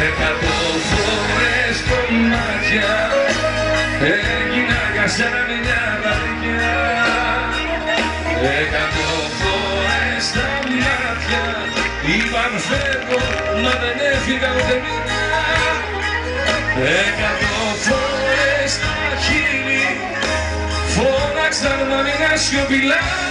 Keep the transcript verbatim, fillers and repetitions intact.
Εκατό φορές κομμάτια έγινα για σένα μια βαριά. Εκατό φορές τα μάτια είπαν φεύγω, μα δεν έφυγα ούτε μια. Εκατό φορές τα χείλη φώναξαν μα μήνα σιωπηλά.